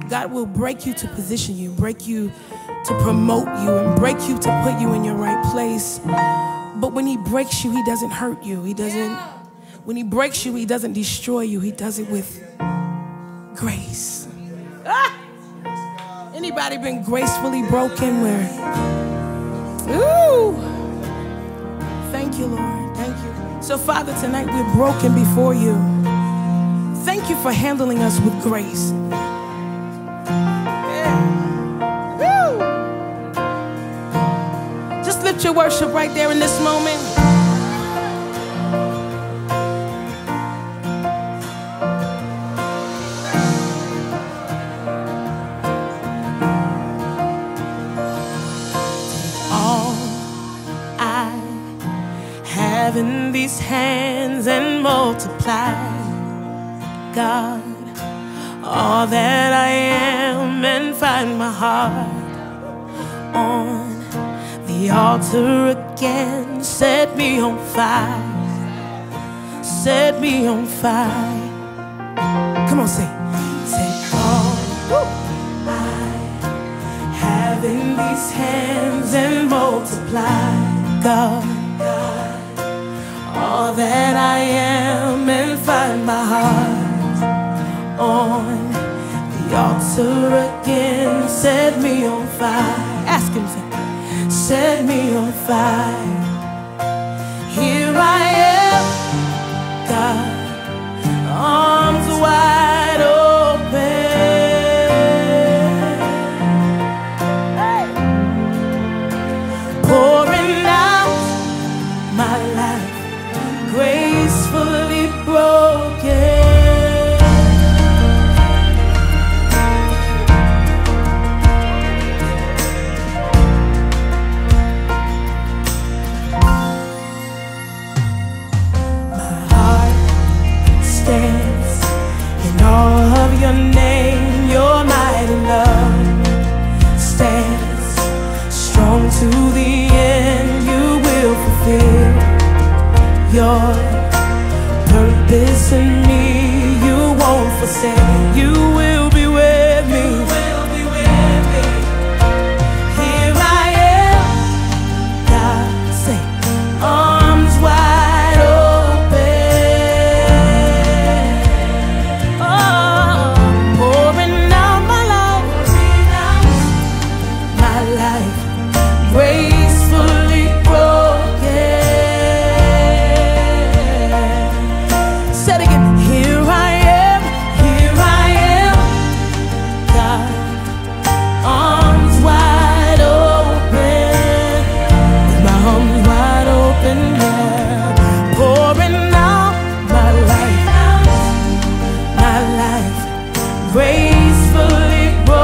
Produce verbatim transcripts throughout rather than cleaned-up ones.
God will break you to position you, break you to promote you, and break you to put you in your right place. But when he breaks you, he doesn't hurt you. He doesn't, when he breaks you, he doesn't destroy you. He does it with grace. Ah! Anybody been gracefully broken where, ooh, thank you, Lord, thank you. So Father, tonight we're broken before you. Thank you for handling us with grace. Yeah. Woo! Just lift your worship right there in this moment. In these hands and multiply, God, all that I am, and find my heart on the altar again. Set me on fire, set me on fire. Come on, say, say all I have in these hands and multiply, God, all that I am, and find my heart on the altar again. Set me on fire. Ask him, set me on fire. Here I am, God, arms wide open, pouring out my life, gracefully broken. My heart stands in awe of your name. Your mighty love stands strong to the end. You will fulfill your purpose in me. You won't forsake. You will be with me. You will be with me. Here I am, God, say, arms wide open. Oh, pouring out my life, my life, gracefully broken. Gracefully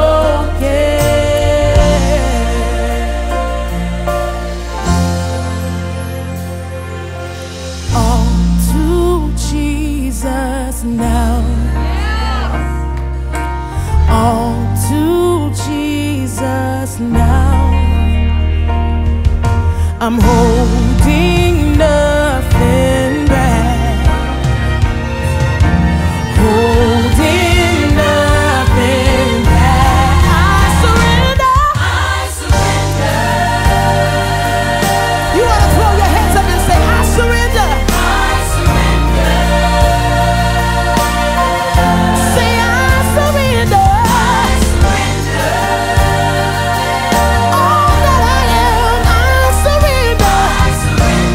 broken. All to Jesus now. All to Jesus now. I'm holding nothing back. Holding Surrender.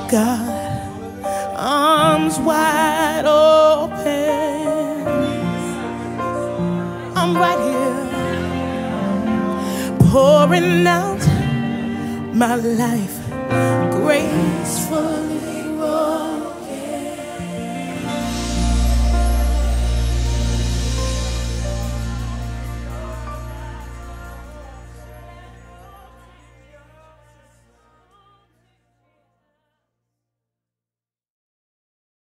God, arms wide open. I'm right here, pouring out my life gracefully.